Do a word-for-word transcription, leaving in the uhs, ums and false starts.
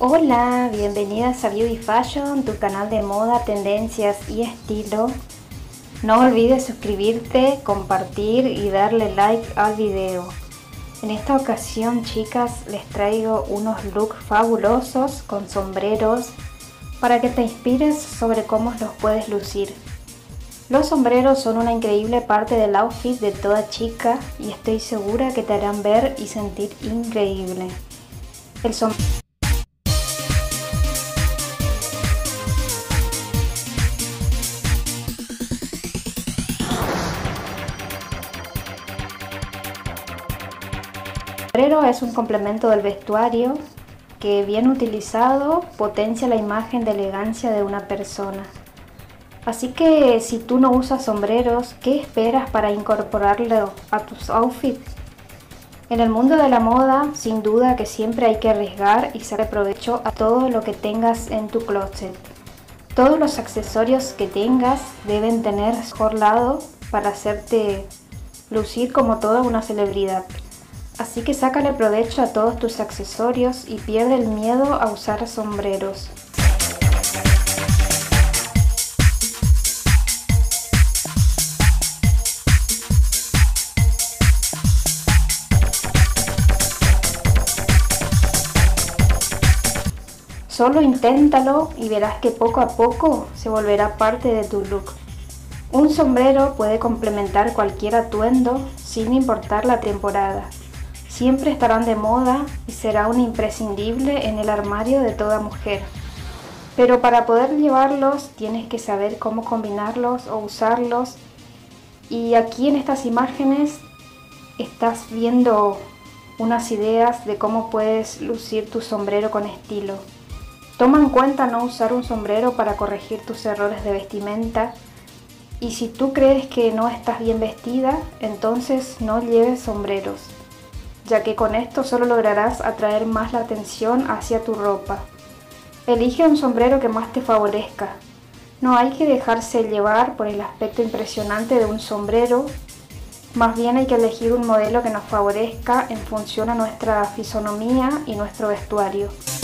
Hola, bienvenidas a Beauty Fashion, tu canal de moda, tendencias y estilo. No olvides suscribirte, compartir y darle like al video. En esta ocasión, chicas, les traigo unos looks fabulosos con sombreros para que te inspires sobre cómo los puedes lucir. Los sombreros son una increíble parte del outfit de toda chica y estoy segura que te harán ver y sentir increíble. El sombrero El sombrero es un complemento del vestuario que, bien utilizado, potencia la imagen de elegancia de una persona. Así que si tú no usas sombreros, ¿qué esperas para incorporarlo a tus outfits? En el mundo de la moda, sin duda que siempre hay que arriesgar y sacar provecho a todo lo que tengas en tu closet. Todos los accesorios que tengas deben tener mejor lado para hacerte lucir como toda una celebridad. Así que sácale provecho a todos tus accesorios y pierde el miedo a usar sombreros. Solo inténtalo y verás que poco a poco se volverá parte de tu look. Un sombrero puede complementar cualquier atuendo sin importar la temporada. Siempre estarán de moda y será un imprescindible en el armario de toda mujer. Pero para poder llevarlos tienes que saber cómo combinarlos o usarlos. Y aquí en estas imágenes estás viendo unas ideas de cómo puedes lucir tu sombrero con estilo. Toma en cuenta no usar un sombrero para corregir tus errores de vestimenta. Y si tú crees que no estás bien vestida, entonces no lleves sombreros, ya que con esto solo lograrás atraer más la atención hacia tu ropa. Elige un sombrero que más te favorezca. No hay que dejarse llevar por el aspecto impresionante de un sombrero, más bien hay que elegir un modelo que nos favorezca en función a nuestra fisonomía y nuestro vestuario.